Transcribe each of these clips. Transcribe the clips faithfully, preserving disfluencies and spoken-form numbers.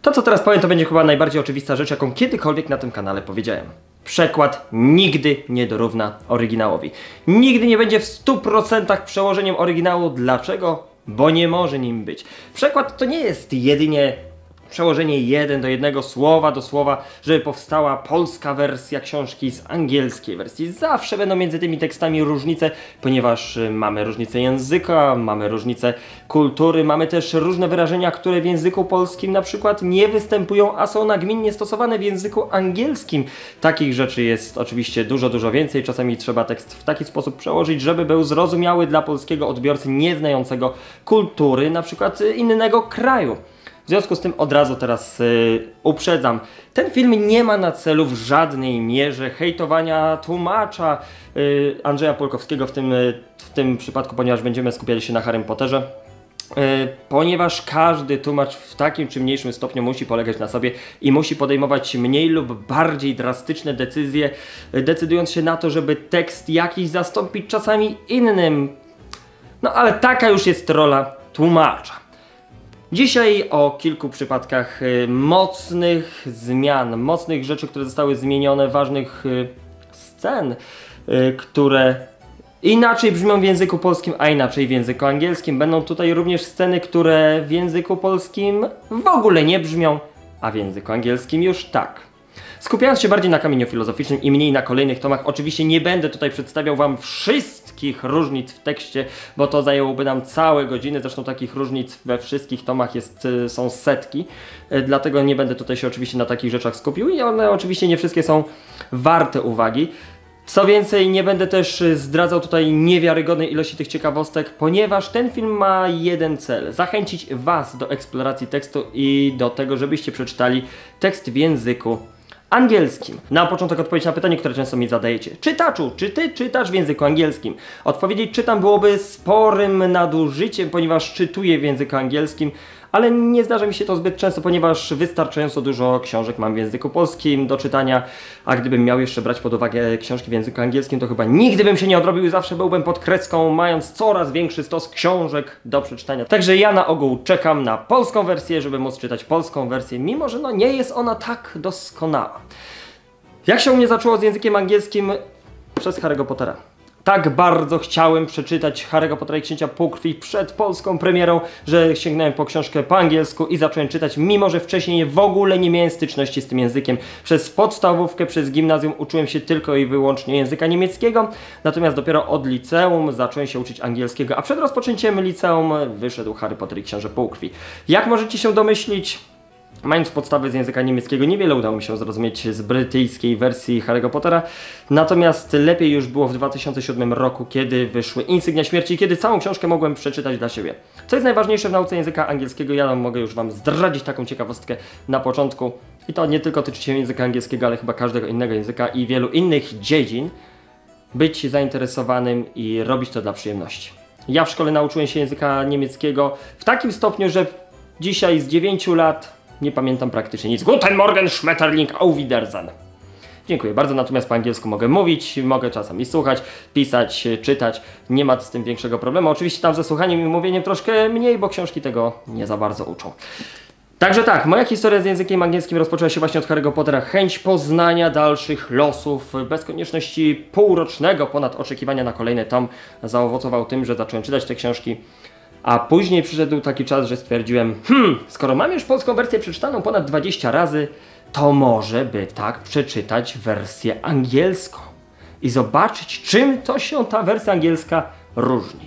To, co teraz powiem, to będzie chyba najbardziej oczywista rzecz, jaką kiedykolwiek na tym kanale powiedziałem. Przekład nigdy nie dorówna oryginałowi. Nigdy nie będzie w stu procentach przełożeniem oryginału. Dlaczego? Bo nie może nim być. Przekład to nie jest jedynie przełożenie jeden do jednego, słowa do słowa, żeby powstała polska wersja książki z angielskiej wersji. Zawsze będą między tymi tekstami różnice, ponieważ mamy różnicę języka, mamy różnicę kultury, mamy też różne wyrażenia, które w języku polskim na przykład nie występują, a są nagminnie stosowane w języku angielskim. Takich rzeczy jest oczywiście dużo, dużo więcej. Czasami trzeba tekst w taki sposób przełożyć, żeby był zrozumiały dla polskiego odbiorcy nieznającego kultury na przykład innego kraju. W związku z tym od razu teraz yy, uprzedzam, ten film nie ma na celu w żadnej mierze hejtowania tłumacza yy, Andrzeja Polkowskiego w tym, yy, w tym przypadku, ponieważ będziemy skupiali się na Harrym Potterze. Yy, ponieważ każdy tłumacz w takim czy mniejszym stopniu musi polegać na sobie i musi podejmować mniej lub bardziej drastyczne decyzje, yy, decydując się na to, żeby tekst jakiś zastąpić czasami innym. No ale taka już jest rola tłumacza. Dzisiaj o kilku przypadkach y, mocnych zmian, mocnych rzeczy, które zostały zmienione, ważnych y, scen, y, które inaczej brzmią w języku polskim, a inaczej w języku angielskim. Będą tutaj również sceny, które w języku polskim w ogóle nie brzmią, a w języku angielskim już tak. Skupiając się bardziej na kamieniu filozoficznym i mniej na kolejnych tomach, oczywiście nie będę tutaj przedstawiał wam wszystkich różnic w tekście, bo to zajęłoby nam całe godziny, zresztą takich różnic we wszystkich tomach jest, są setki, dlatego nie będę tutaj się oczywiście na takich rzeczach skupił i one oczywiście nie wszystkie są warte uwagi. Co więcej, nie będę też zdradzał tutaj niewiarygodnej ilości tych ciekawostek, ponieważ ten film ma jeden cel: zachęcić was do eksploracji tekstu i do tego, żebyście przeczytali tekst w języku angielskim. Na początek odpowiedź na pytanie, które często mi zadajecie. Czytaczu, czy ty czytasz w języku angielskim? Odpowiedzieć czytam byłoby sporym nadużyciem, ponieważ czytuję w języku angielskim, ale nie zdarza mi się to zbyt często, ponieważ wystarczająco dużo książek mam w języku polskim do czytania, a gdybym miał jeszcze brać pod uwagę książki w języku angielskim, to chyba nigdy bym się nie odrobił i zawsze byłbym pod kreską, mając coraz większy stos książek do przeczytania. Także ja na ogół czekam na polską wersję, żeby móc czytać polską wersję, mimo że no nie jest ona tak doskonała. Jak się u mnie zaczęło z językiem angielskim? Przez Harry'ego Pottera. Tak bardzo chciałem przeczytać Harry'ego Pottera i Księcia Półkrwi przed polską premierą, że sięgnąłem po książkę po angielsku i zacząłem czytać, mimo że wcześniej w ogóle nie miałem styczności z tym językiem. Przez podstawówkę, przez gimnazjum uczyłem się tylko i wyłącznie języka niemieckiego, natomiast dopiero od liceum zacząłem się uczyć angielskiego, a przed rozpoczęciem liceum wyszedł Harry Potter i Książę Półkrwi. Jak możecie się domyślić, mając podstawy z języka niemieckiego, niewiele udało mi się zrozumieć z brytyjskiej wersji Harry'ego Pottera, natomiast lepiej już było w dwa tysiące siódmym roku, kiedy wyszły Insygnia Śmierci, kiedy całą książkę mogłem przeczytać dla siebie. Co jest najważniejsze w nauce języka angielskiego, ja mogę już wam zdradzić taką ciekawostkę na początku, i to nie tylko tyczy się języka angielskiego, ale chyba każdego innego języka i wielu innych dziedzin, być zainteresowanym i robić to dla przyjemności. Ja w szkole nauczyłem się języka niemieckiego w takim stopniu, że dzisiaj z dziewięciu lat nie pamiętam praktycznie nic. Guten Morgen, Schmetterling, auf Wiedersehen. Dziękuję bardzo, natomiast po angielsku mogę mówić, mogę czasami słuchać, pisać, czytać. Nie ma z tym większego problemu. Oczywiście tam ze słuchaniem i mówieniem troszkę mniej, bo książki tego nie za bardzo uczą. Także tak, moja historia z językiem angielskim rozpoczęła się właśnie od Harry'ego Pottera. Chęć poznania dalszych losów, bez konieczności półrocznego ponad oczekiwania na kolejny tom, zaowocował tym, że zacząłem czytać te książki. A później przyszedł taki czas, że stwierdziłem, hmm, skoro mam już polską wersję przeczytaną ponad dwadzieścia razy, to może by tak przeczytać wersję angielską i zobaczyć, czym to się ta wersja angielska różni.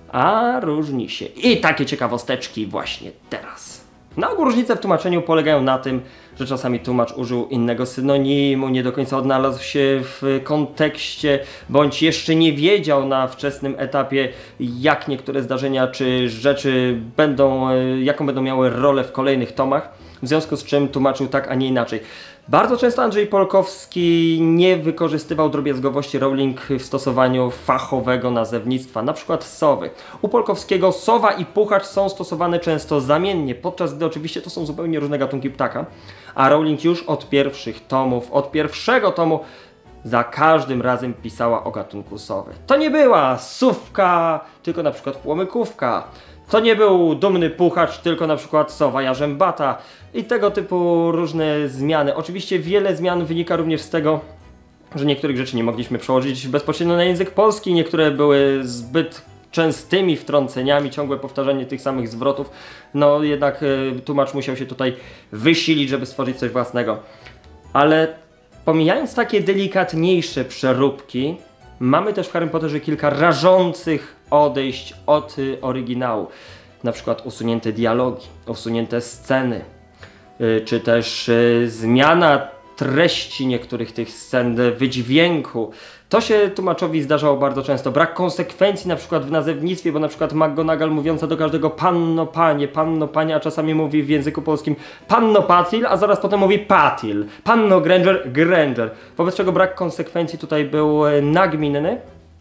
A różni się. I takie ciekawosteczki właśnie teraz. Na ogół różnice w tłumaczeniu polegają na tym, że czasami tłumacz użył innego synonimu, nie do końca odnalazł się w kontekście, bądź jeszcze nie wiedział na wczesnym etapie, jak niektóre zdarzenia czy rzeczy będą, jaką będą miały rolę w kolejnych tomach, w związku z czym tłumaczył tak, a nie inaczej. Bardzo często Andrzej Polkowski nie wykorzystywał drobiazgowości Rowling w stosowaniu fachowego nazewnictwa, na przykład sowy. U Polkowskiego sowa i puchacz są stosowane często zamiennie, podczas gdy oczywiście to są zupełnie różne gatunki ptaka, a Rowling już od pierwszych tomów, od pierwszego tomu za każdym razem pisała o gatunku sowy. To nie była sówka, tylko na przykład płomykówka. To nie był dumny puchacz, tylko na przykład sowa jarzębata i tego typu różne zmiany. Oczywiście wiele zmian wynika również z tego, że niektórych rzeczy nie mogliśmy przełożyć bezpośrednio na język polski, niektóre były zbyt częstymi wtrąceniami, ciągłe powtarzanie tych samych zwrotów. No jednak y, tłumacz musiał się tutaj wysilić, żeby stworzyć coś własnego. Ale pomijając takie delikatniejsze przeróbki, mamy też w Harrym Potterze kilka rażących odejść od y, oryginału. Na przykład usunięte dialogi, usunięte sceny, y, czy też y, zmiana treści niektórych tych scen, wydźwięku. To się tłumaczowi zdarzało bardzo często. Brak konsekwencji na przykład w nazewnictwie, bo na przykład McGonagall mówiąca do każdego panno panie, panno panie, a czasami mówi w języku polskim panno Patil, a zaraz potem mówi Patil. Panno Granger, Granger. Wobec czego brak konsekwencji tutaj był nagminny.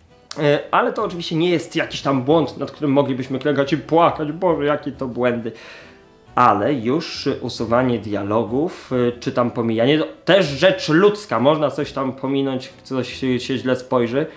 Ale to oczywiście nie jest jakiś tam błąd, nad którym moglibyśmy klękać i płakać. Boże, jakie to błędy. Ale już usuwanie dialogów, czy tam pomijanie, to też rzecz ludzka, można coś tam pominąć, coś się źle spojrzy.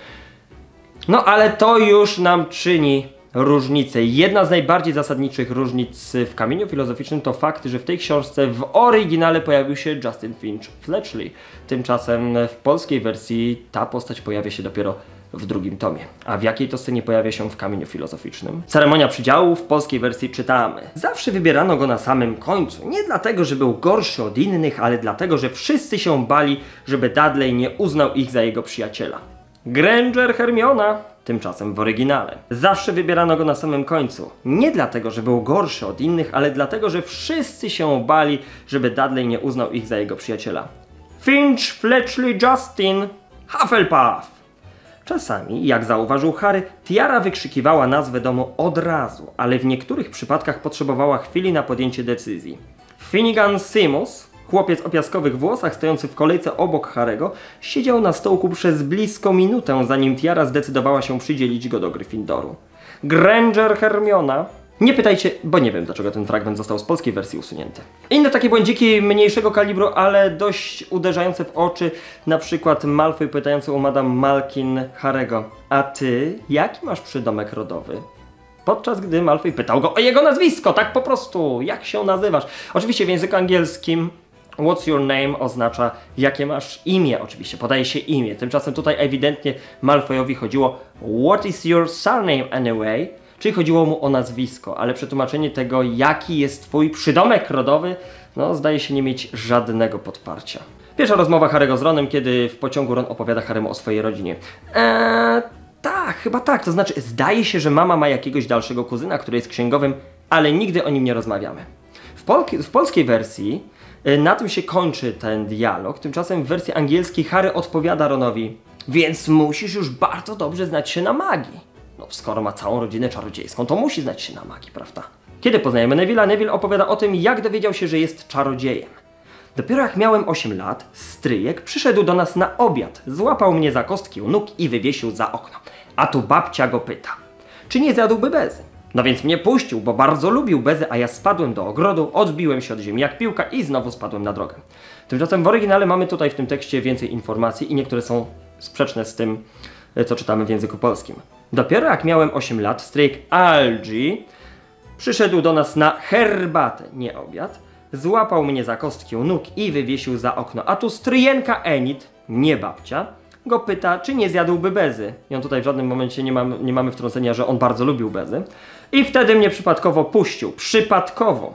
No ale to już nam czyni różnicę. Jedna z najbardziej zasadniczych różnic w Kamieniu Filozoficznym to fakt, że w tej książce w oryginale pojawił się Justin Finch Fletchley. Tymczasem w polskiej wersji ta postać pojawia się dopiero w drugim tomie. A w jakiej to scenie pojawia się w Kamieniu Filozoficznym? Ceremonia przydziału w polskiej wersji czytamy. Zawsze wybierano go na samym końcu. Nie dlatego, że był gorszy od innych, ale dlatego, że wszyscy się bali, żeby Dudley nie uznał ich za jego przyjaciela. Granger Hermiona, tymczasem w oryginale. Zawsze wybierano go na samym końcu. Nie dlatego, że był gorszy od innych, ale dlatego, że wszyscy się bali, żeby Dudley nie uznał ich za jego przyjaciela. Finch Fletchley Justin Hufflepuff. Czasami, jak zauważył Harry, Tiara wykrzykiwała nazwę domu od razu, ale w niektórych przypadkach potrzebowała chwili na podjęcie decyzji. Finnegan Simus, chłopiec o piaskowych włosach stojący w kolejce obok Harry'ego, siedział na stołku przez blisko minutę, zanim Tiara zdecydowała się przydzielić go do Gryffindoru. Granger Hermiona... Nie pytajcie, bo nie wiem, dlaczego ten fragment został z polskiej wersji usunięty. Inne takie błędziki mniejszego kalibru, ale dość uderzające w oczy, na przykład Malfoy pytający u Madame Malkin Harry'ego: a ty, jaki masz przydomek rodowy? Podczas gdy Malfoy pytał go o jego nazwisko, tak po prostu, jak się nazywasz? Oczywiście w języku angielskim what's your name oznacza jakie masz imię, oczywiście podaje się imię. Tymczasem tutaj ewidentnie Malfoyowi chodziło what is your surname anyway? Czyli chodziło mu o nazwisko, ale przetłumaczenie tego, jaki jest twój przydomek rodowy, no zdaje się nie mieć żadnego podparcia. Pierwsza rozmowa Harry'ego z Ronem, kiedy w pociągu Ron opowiada Harrymu o swojej rodzinie. Eee, tak, chyba tak, to znaczy zdaje się, że mama ma jakiegoś dalszego kuzyna, który jest księgowym, ale nigdy o nim nie rozmawiamy. W, pol w polskiej wersji y, na tym się kończy ten dialog, tymczasem w wersji angielskiej Harry odpowiada Ronowi: więc musisz już bardzo dobrze znać się na magii. No, skoro ma całą rodzinę czarodziejską, to musi znać się na magii, prawda? Kiedy poznajemy Neville'a, Neville opowiada o tym, jak dowiedział się, że jest czarodziejem. Dopiero jak miałem osiem lat, stryjek przyszedł do nas na obiad, złapał mnie za kostki u nóg i wywiesił za okno. A tu babcia go pyta, czy nie zjadłby bezy? No więc mnie puścił, bo bardzo lubił bezy, a ja spadłem do ogrodu, odbiłem się od ziemi jak piłka i znowu spadłem na drogę. Tymczasem w oryginale mamy tutaj w tym tekście więcej informacji i niektóre są sprzeczne z tym, co czytamy w języku polskim. Dopiero jak miałem osiem lat, stryjek Algie przyszedł do nas na herbatę, nie obiad, złapał mnie za kostki u nóg i wywiesił za okno. A tu stryjenka Enid, nie babcia, go pyta, czy nie zjadłby bezy. I on tutaj w żadnym momencie nie, mam, nie mamy wtrącenia, że on bardzo lubił bezy. I wtedy mnie przypadkowo puścił. Przypadkowo.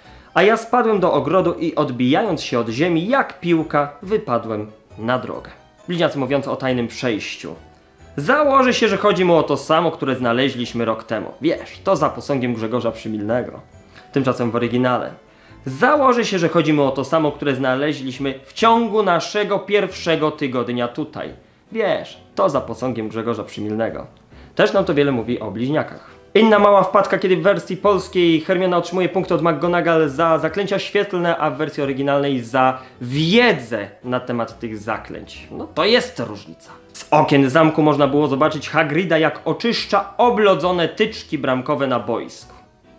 A ja spadłem do ogrodu i odbijając się od ziemi jak piłka, wypadłem na drogę. Bliźniacy mówiący o tajnym przejściu. Założy się, że chodzi mu o to samo, które znaleźliśmy rok temu. Wiesz, to za posągiem Grzegorza Przymilnego. Tymczasem w oryginale. Założy się, że chodzi mu o to samo, które znaleźliśmy w ciągu naszego pierwszego tygodnia tutaj. Wiesz, to za posągiem Grzegorza Przymilnego. Też nam to wiele mówi o bliźniakach. Inna mała wpadka, kiedy w wersji polskiej Hermiona otrzymuje punkty od McGonagall za zaklęcia świetlne, a w wersji oryginalnej za wiedzę na temat tych zaklęć. No to jest różnica. Z okien zamku można było zobaczyć Hagrida, jak oczyszcza oblodzone tyczki bramkowe na boisku.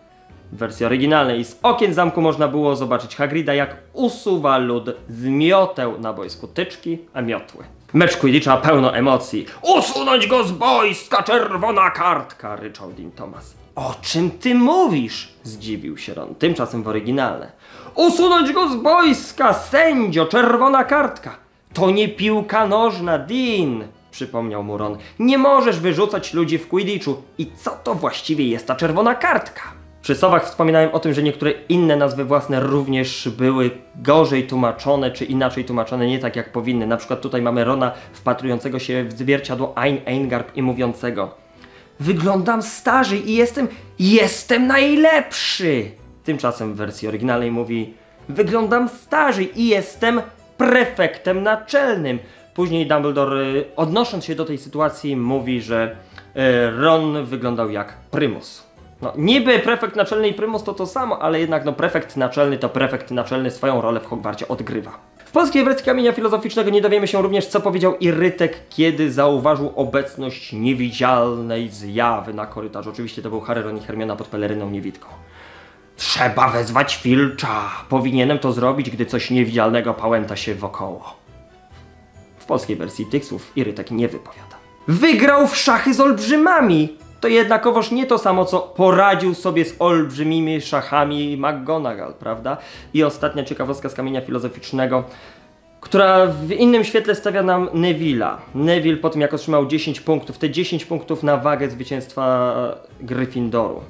W wersji oryginalnej z okien zamku można było zobaczyć Hagrida, jak usuwa lód z mioteł na boisku. Tyczki, a miotły. Mecz Quidditcha pełno emocji. Usunąć go z boiska, czerwona kartka! Ryczał Dean Thomas. O czym ty mówisz? Zdziwił się Ron. Tymczasem w oryginale. Usunąć go z boiska, sędzio, czerwona kartka. To nie piłka nożna, Dean, przypomniał mu Ron. Nie możesz wyrzucać ludzi w Quidditchu. I co to właściwie jest ta czerwona kartka? Przy sowach wspominałem o tym, że niektóre inne nazwy własne również były gorzej tłumaczone, czy inaczej tłumaczone, nie tak jak powinny. Na przykład tutaj mamy Rona wpatrującego się w zwierciadło Ein Eingarb i mówiącego: wyglądam starzy i jestem, jestem najlepszy. Tymczasem w wersji oryginalnej mówi: wyglądam starzy i jestem prefektem naczelnym. Później Dumbledore, odnosząc się do tej sytuacji, mówi, że Ron wyglądał jak prymus. No, niby prefekt naczelny i prymus to to samo, ale jednak no prefekt naczelny to prefekt naczelny, swoją rolę w Hogwarcie odgrywa. W polskiej wersji Kamienia Filozoficznego nie dowiemy się również, co powiedział Irytek, kiedy zauważył obecność niewidzialnej zjawy na korytarzu. Oczywiście to był Harry, Ron i Hermiona pod peleryną niewidką. Trzeba wezwać Filcha. Powinienem to zrobić, gdy coś niewidzialnego pałęta się wokoło. W polskiej wersji tych słów Irytek nie wypowiada. Wygrał w szachy z olbrzymami. To jednakowoż nie to samo, co poradził sobie z olbrzymimi szachami McGonagall, prawda? I ostatnia ciekawostka z Kamienia Filozoficznego, która w innym świetle stawia nam Neville'a. Neville po tym, jak otrzymał dziesięć punktów, te dziesięć punktów na wagę zwycięstwa Gryffindoru.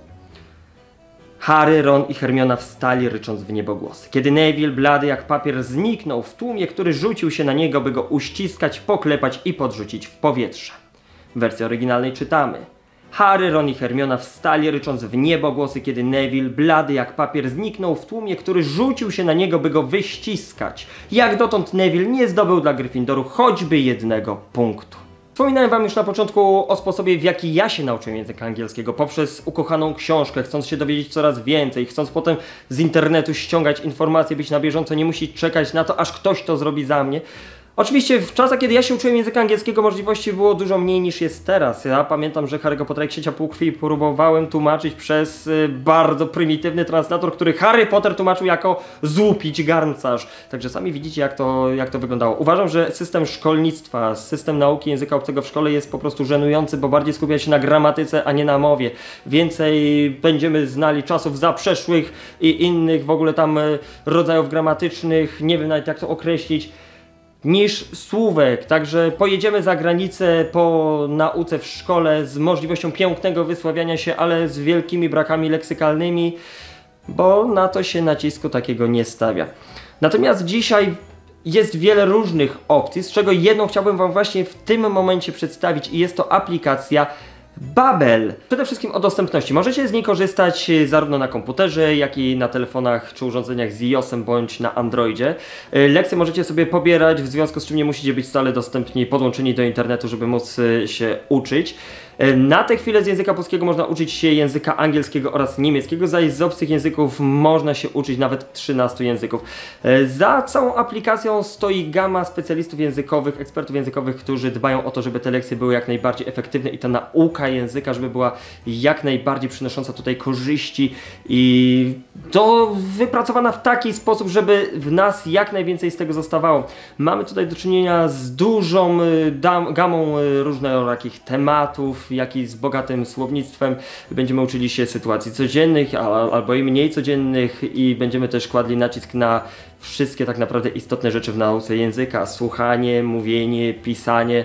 Harry, Ron i Hermiona wstali, rycząc w niebogłosy. Kiedy Neville, blady jak papier, zniknął w tłumie, który rzucił się na niego, by go uściskać, poklepać i podrzucić w powietrze. W wersji oryginalnej czytamy: Harry, Ron i Hermiona wstali, rycząc w niebogłosy, kiedy Neville, blady jak papier, zniknął w tłumie, który rzucił się na niego, by go wyściskać. Jak dotąd Neville nie zdobył dla Gryffindoru choćby jednego punktu. Wspominałem wam już na początku o sposobie, w jaki ja się nauczyłem języka angielskiego, poprzez ukochaną książkę, chcąc się dowiedzieć coraz więcej, chcąc potem z internetu ściągać informacje, być na bieżąco, nie musieć czekać na to, aż ktoś to zrobi za mnie. Oczywiście w czasach, kiedy ja się uczyłem języka angielskiego, możliwości było dużo mniej niż jest teraz. Ja pamiętam, że Harry'ego Pottera i Księcia Półkrwi próbowałem tłumaczyć przez y, bardzo prymitywny translator, który Harry Potter tłumaczył jako złupić garncarz. Także sami widzicie, jak to, jak to wyglądało. Uważam, że system szkolnictwa, system nauki języka obcego w szkole jest po prostu żenujący, bo bardziej skupia się na gramatyce, a nie na mowie. Więcej będziemy znali czasów zaprzeszłych i innych w ogóle tam y, rodzajów gramatycznych, nie wiem nawet jak to określić, niż słówek. Także pojedziemy za granicę po nauce w szkole z możliwością pięknego wysławiania się, ale z wielkimi brakami leksykalnymi, bo na to się nacisku takiego nie stawia. Natomiast dzisiaj jest wiele różnych opcji, z czego jedną chciałbym wam właśnie w tym momencie przedstawić i jest to aplikacja Babbel. Przede wszystkim o dostępności. Możecie z niej korzystać zarówno na komputerze, jak i na telefonach czy urządzeniach z iOS-em bądź na Androidzie. Lekcje możecie sobie pobierać, w związku z czym nie musicie być stale dostępni, podłączeni do internetu, żeby móc się uczyć. Na tę chwilę z języka polskiego można uczyć się języka angielskiego oraz niemieckiego, zaś z obcych języków można się uczyć nawet trzynastu języków. Za całą aplikacją stoi gama specjalistów językowych, ekspertów językowych, którzy dbają o to, żeby te lekcje były jak najbardziej efektywne i ta nauka języka, żeby była jak najbardziej przynosząca tutaj korzyści i to wypracowana w taki sposób, żeby w nas jak najwięcej z tego zostawało. Mamy tutaj do czynienia z dużą gamą różnorakich tematów, jak i z bogatym słownictwem. Będziemy uczyli się sytuacji codziennych albo i mniej codziennych i będziemy też kładli nacisk na wszystkie tak naprawdę istotne rzeczy w nauce języka. Słuchanie, mówienie, pisanie,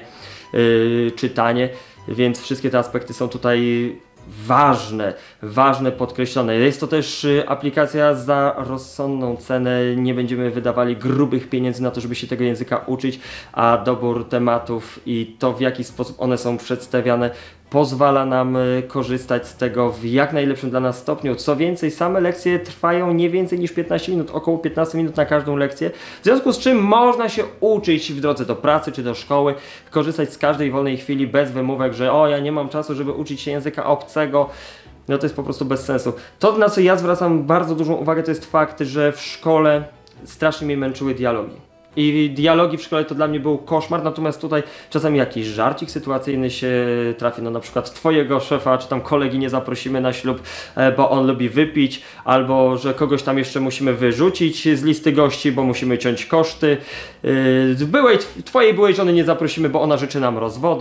yy, czytanie, więc wszystkie te aspekty są tutaj ważne, ważne, podkreślone. Jest to też aplikacja za rozsądną cenę, nie będziemy wydawali grubych pieniędzy na to, żeby się tego języka uczyć, a dobór tematów i to, w jaki sposób one są przedstawiane, pozwala nam korzystać z tego w jak najlepszym dla nas stopniu. Co więcej, same lekcje trwają nie więcej niż piętnaście minut, około piętnaście minut na każdą lekcję, w związku z czym można się uczyć w drodze do pracy czy do szkoły, korzystać z każdej wolnej chwili bez wymówek, że o, ja nie mam czasu, żeby uczyć się języka obcego. No to jest po prostu bez sensu. To, na co ja zwracam bardzo dużą uwagę, to jest fakt, że w szkole strasznie mnie męczyły dialogi. I dialogi w szkole to dla mnie był koszmar, natomiast tutaj czasami jakiś żarcik sytuacyjny się trafi, no na przykład twojego szefa czy tam kolegi nie zaprosimy na ślub, bo on lubi wypić, albo że kogoś tam jeszcze musimy wyrzucić z listy gości, bo musimy ciąć koszty. Byłej, twojej byłej żony nie zaprosimy, bo ona życzy nam rozwodu.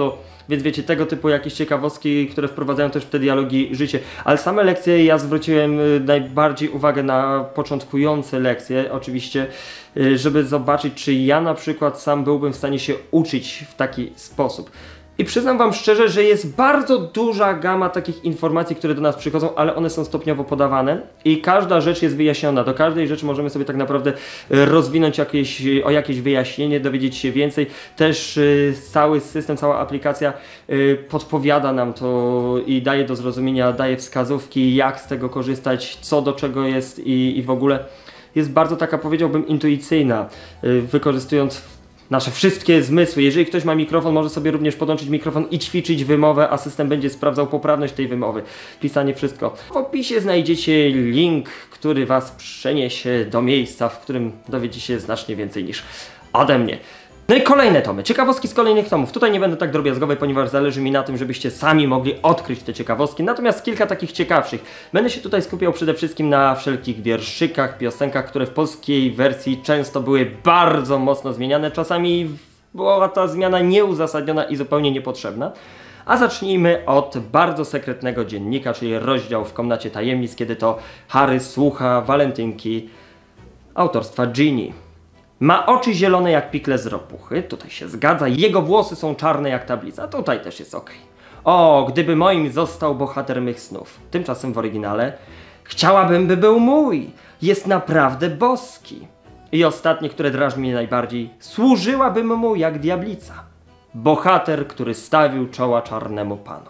Więc wiecie, tego typu jakieś ciekawostki, które wprowadzają też w te dialogi życie. Ale same lekcje ja zwróciłem najbardziej uwagę na początkujące lekcje, oczywiście, żeby zobaczyć, czy ja na przykład sam byłbym w stanie się uczyć w taki sposób. I przyznam wam szczerze, że jest bardzo duża gama takich informacji, które do nas przychodzą, ale one są stopniowo podawane i każda rzecz jest wyjaśniona. Do każdej rzeczy możemy sobie tak naprawdę rozwinąć jakieś, o jakieś wyjaśnienie, dowiedzieć się więcej. Też y, cały system, cała aplikacja y, podpowiada nam to i daje do zrozumienia, daje wskazówki, jak z tego korzystać, co do czego jest i, i w ogóle jest bardzo taka, powiedziałbym, intuicyjna, y, wykorzystując nasze wszystkie zmysły. Jeżeli ktoś ma mikrofon, może sobie również podłączyć mikrofon i ćwiczyć wymowę, a system będzie sprawdzał poprawność tej wymowy. Pisanie, wszystko. W opisie znajdziecie link, który was przeniesie do miejsca, w którym dowiecie się znacznie więcej niż ode mnie. No i kolejne tomy, ciekawostki z kolejnych tomów. Tutaj nie będę tak drobiazgowy, ponieważ zależy mi na tym, żebyście sami mogli odkryć te ciekawostki. Natomiast kilka takich ciekawszych. Będę się tutaj skupiał przede wszystkim na wszelkich wierszykach, piosenkach, które w polskiej wersji często były bardzo mocno zmieniane. Czasami była ta zmiana nieuzasadniona i zupełnie niepotrzebna. A zacznijmy od bardzo sekretnego dziennika, czyli rozdział w Komnacie Tajemnic, kiedy to Harry słucha walentynki autorstwa Ginny. Ma oczy zielone jak pikle z ropuchy, tutaj się zgadza, jego włosy są czarne jak tablica, tutaj też jest ok. O, gdyby moim został bohater mych snów. Tymczasem w oryginale: chciałabym, by był mój, jest naprawdę boski. I ostatnie, które drażni mnie najbardziej: służyłabym mu jak diablica. Bohater, który stawił czoła czarnemu panu.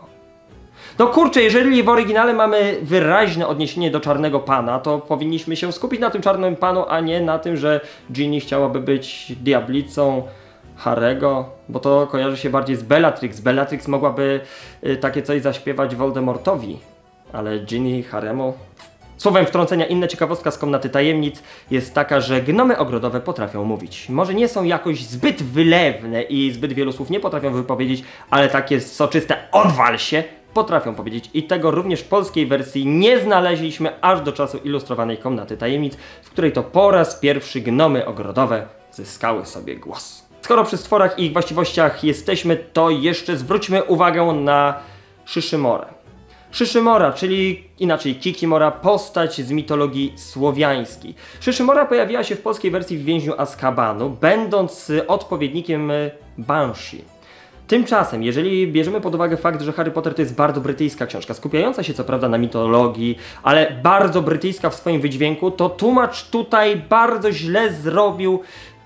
No kurczę, jeżeli w oryginale mamy wyraźne odniesienie do Czarnego Pana, to powinniśmy się skupić na tym Czarnym Panu, a nie na tym, że Ginny chciałaby być diablicą Harry'ego, bo to kojarzy się bardziej z Bellatrix. Bellatrix mogłaby y, takie coś zaśpiewać Voldemortowi, ale Ginny Harry'emu... Słowem wtrącenia, inna ciekawostka z Komnaty Tajemnic jest taka, że gnomy ogrodowe potrafią mówić. Może nie są jakoś zbyt wylewne i zbyt wielu słów nie potrafią wypowiedzieć, ale takie soczyste odwal się potrafią powiedzieć. I tego również w polskiej wersji nie znaleźliśmy aż do czasu ilustrowanej Komnaty Tajemnic, w której to po raz pierwszy gnomy ogrodowe zyskały sobie głos. Skoro przy stworach i ich właściwościach jesteśmy, to jeszcze zwróćmy uwagę na Szyszymorę. Szyszymora, czyli inaczej Kikimora, postać z mitologii słowiańskiej. Szyszymora pojawiła się w polskiej wersji w Więźniu Azkabanu, będąc odpowiednikiem Banshee. Tymczasem, jeżeli bierzemy pod uwagę fakt, że Harry Potter to jest bardzo brytyjska książka, skupiająca się co prawda na mitologii, ale bardzo brytyjska w swoim wydźwięku, to tłumacz tutaj bardzo źle zrobił,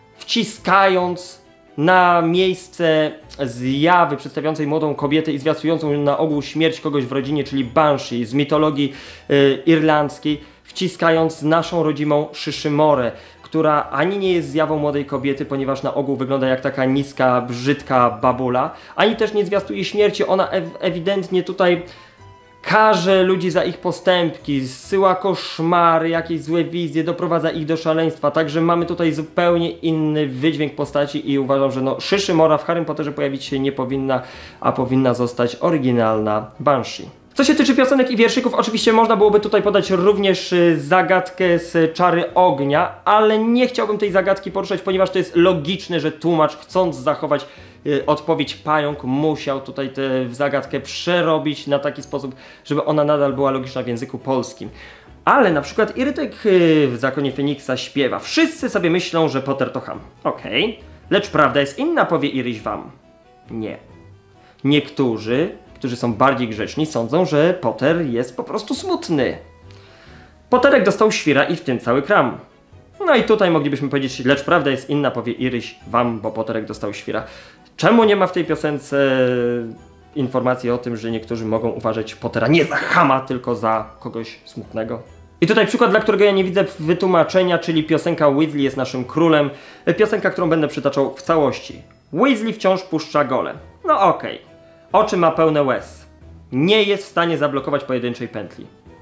wciskając na miejsce zjawy przedstawiającej młodą kobietę i zwiastującą na ogół śmierć kogoś w rodzinie, czyli Banshee z mitologii y, irlandzkiej, wciskając naszą rodzimą Szyszymorę, która ani nie jest zjawą młodej kobiety, ponieważ na ogół wygląda jak taka niska, brzydka babula, ani też nie zwiastuje śmierci. Ona ew ewidentnie tutaj karze ludzi za ich postępki, zsyła koszmary, jakieś złe wizje, doprowadza ich do szaleństwa. Także mamy tutaj zupełnie inny wydźwięk postaci i uważam, że no, Szyszymora w Harrym Potterze pojawić się nie powinna, a powinna zostać oryginalna Banshee. Co się tyczy piosenek i wierszyków, oczywiście można byłoby tutaj podać również zagadkę z Czary Ognia, ale nie chciałbym tej zagadki poruszać, ponieważ to jest logiczne, że tłumacz, chcąc zachować y, odpowiedź pająk, musiał tutaj tę zagadkę przerobić na taki sposób, żeby ona nadal była logiczna w języku polskim. Ale na przykład Irytek y, w Zakonie Feniksa śpiewa: wszyscy sobie myślą, że Potter to cham. Okej, okay. Lecz prawda jest inna, powie Iryś wam. Nie. Niektórzy, którzy są bardziej grzeczni, sądzą, że Potter jest po prostu smutny. Potterek dostał świra i w tym cały kram. No i tutaj moglibyśmy powiedzieć: lecz prawda jest inna, powie Iryś wam, bo Potterek dostał świra. Czemu nie ma w tej piosence informacji o tym, że niektórzy mogą uważać Pottera nie za chama, tylko za kogoś smutnego? I tutaj przykład, dla którego ja nie widzę wytłumaczenia, czyli piosenka Weasley jest naszym królem. Piosenka, którą będę przytaczał w całości. Weasley wciąż puszcza gole. No okej. Okay. Oczy ma pełne łez. Nie jest w stanie zablokować pojedynczej pętli.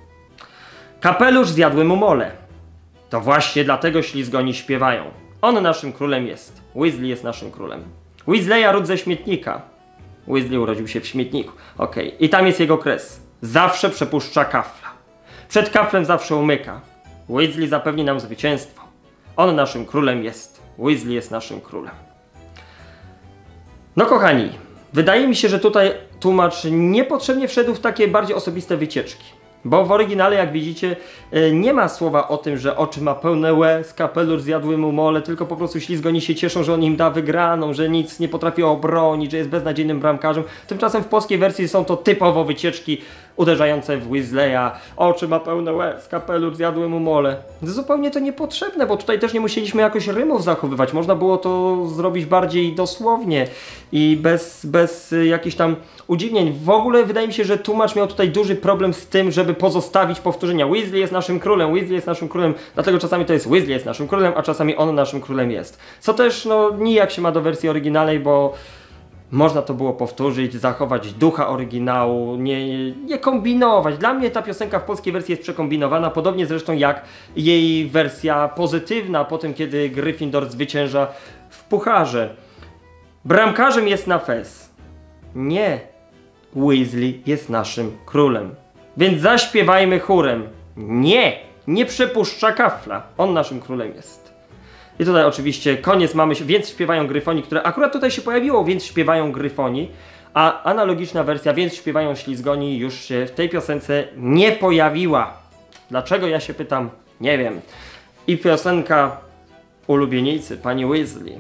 Kapelusz zjadły mu mole. To właśnie dlatego ślizgoni śpiewają. On naszym królem jest. Weasley jest naszym królem. Weasleya ród ze śmietnika. Weasley urodził się w śmietniku. Okej. Okay. I tam jest jego kres. Zawsze przepuszcza kafla. Przed kaflem zawsze umyka. Weasley zapewni nam zwycięstwo. On naszym królem jest. Weasley jest naszym królem. No kochani, Wydaje mi się, że tutaj tłumacz niepotrzebnie wszedł w takie bardziej osobiste wycieczki. Bo w oryginale, jak widzicie, nie ma słowa o tym, że oczy ma pełne łez, kapelusz zjadły mu mole, tylko po prostu ślizgoni się cieszą, że on im da wygraną, że nic nie potrafi obronić, że jest beznadziejnym bramkarzem. Tymczasem w polskiej wersji są to typowo wycieczki uderzające w Weasleya. Oczy ma pełne łez, kapelusz zjadły mu mole. Zupełnie to niepotrzebne, bo tutaj też nie musieliśmy jakoś rymów zachowywać. Można było to zrobić bardziej dosłownie i bez, bez jakichś tam udziwnień. W ogóle wydaje mi się, że tłumacz miał tutaj duży problem z tym, żeby pozostawić powtórzenia. Weasley jest naszym królem, Weasley jest naszym królem, dlatego czasami to jest Weasley jest naszym królem, a czasami on naszym królem jest. Co też no nijak się ma do wersji oryginalnej, bo można to było powtórzyć, zachować ducha oryginału, nie, nie kombinować. Dla mnie ta piosenka w polskiej wersji jest przekombinowana, podobnie zresztą jak jej wersja pozytywna po tym, kiedy Gryffindor zwycięża w pucharze. Bramkarzem jest na fez. Nie, Weasley jest naszym królem. Więc zaśpiewajmy chórem. Nie, nie przepuszcza kafla. On naszym królem jest. I tutaj oczywiście koniec mamy, więc śpiewają Gryfoni, które akurat tutaj się pojawiło, więc śpiewają Gryfoni, a analogiczna wersja, więc śpiewają Ślizgoni, już się w tej piosence nie pojawiła. Dlaczego, ja się pytam? Nie wiem. I piosenka ulubienicy, pani Weasley.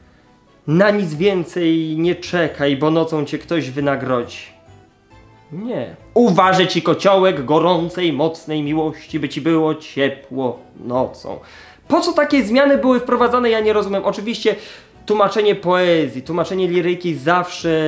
Na nic więcej nie czekaj, bo nocą cię ktoś wynagrodzi. Nie. Uważę ci kociołek gorącej, mocnej miłości, by ci było ciepło nocą. Po co takie zmiany były wprowadzane, ja nie rozumiem. Oczywiście tłumaczenie poezji, tłumaczenie liryki zawsze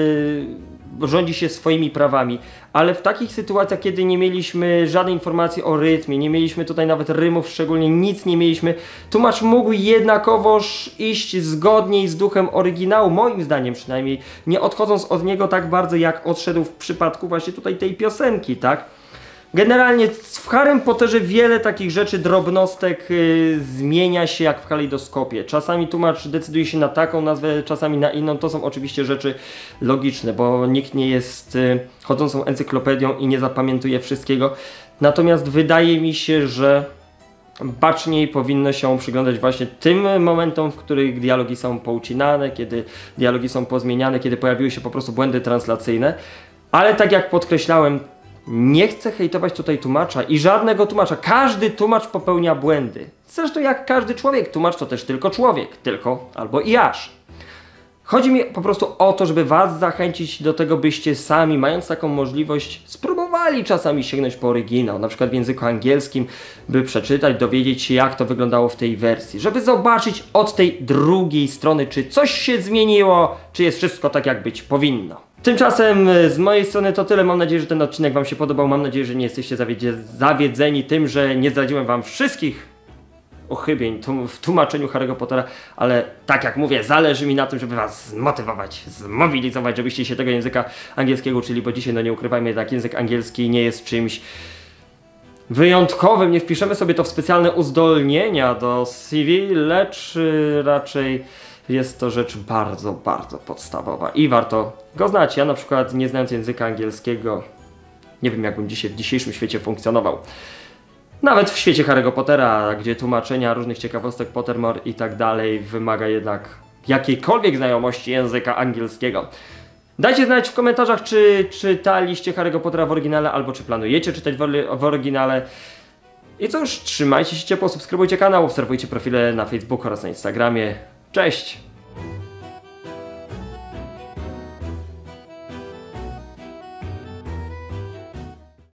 rządzi się swoimi prawami, ale w takich sytuacjach, kiedy nie mieliśmy żadnej informacji o rytmie, nie mieliśmy tutaj nawet rymów, szczególnie nic nie mieliśmy, tłumacz mógł jednakowoż iść zgodniej z duchem oryginału, moim zdaniem przynajmniej, nie odchodząc od niego tak bardzo, jak odszedł w przypadku właśnie tutaj tej piosenki, tak? Generalnie w Harrym Potterze wiele takich rzeczy, drobnostek yy, zmienia się jak w kalejdoskopie. Czasami tłumacz decyduje się na taką nazwę, czasami na inną. To są oczywiście rzeczy logiczne, bo nikt nie jest yy, chodzącą encyklopedią i nie zapamiętuje wszystkiego. Natomiast wydaje mi się, że baczniej powinno się przyglądać właśnie tym momentom, w których dialogi są poucinane, kiedy dialogi są pozmieniane, kiedy pojawiły się po prostu błędy translacyjne. Ale tak jak podkreślałem, nie chcę hejtować tutaj tłumacza i żadnego tłumacza. Każdy tłumacz popełnia błędy. Zresztą jak każdy człowiek, tłumacz to też tylko człowiek. Tylko albo i aż. Chodzi mi po prostu o to, żeby was zachęcić do tego, byście sami, mając taką możliwość, spróbowali czasami sięgnąć po oryginał. Na przykład w języku angielskim, by przeczytać, dowiedzieć się, jak to wyglądało w tej wersji. Żeby zobaczyć od tej drugiej strony, czy coś się zmieniło, czy jest wszystko tak, jak być powinno. Tymczasem z mojej strony to tyle. Mam nadzieję, że ten odcinek wam się podobał. Mam nadzieję, że nie jesteście zawiedzeni tym, że nie zdradziłem wam wszystkich uchybień w tłumaczeniu Harry'ego Pottera, ale tak jak mówię, zależy mi na tym, żeby was zmotywować, zmobilizować, żebyście się tego języka angielskiego uczyli, bo dzisiaj, no nie ukrywajmy, jednak język angielski nie jest czymś wyjątkowym. Nie wpiszemy sobie to w specjalne uzdolnienia do C V, lecz raczej jest to rzecz bardzo, bardzo podstawowa i warto go znać. Ja na przykład, nie znając języka angielskiego, nie wiem, jakbym dzisiaj w dzisiejszym świecie funkcjonował. Nawet w świecie Harry'ego Pottera, gdzie tłumaczenia różnych ciekawostek Pottermore i tak dalej wymaga jednak jakiejkolwiek znajomości języka angielskiego. Dajcie znać w komentarzach, czy czytaliście Harry'ego Pottera w oryginale, albo czy planujecie czytać w oryginale. I cóż, trzymajcie się ciepło, subskrybujcie kanał, obserwujcie profile na Facebooku oraz na Instagramie. Cześć!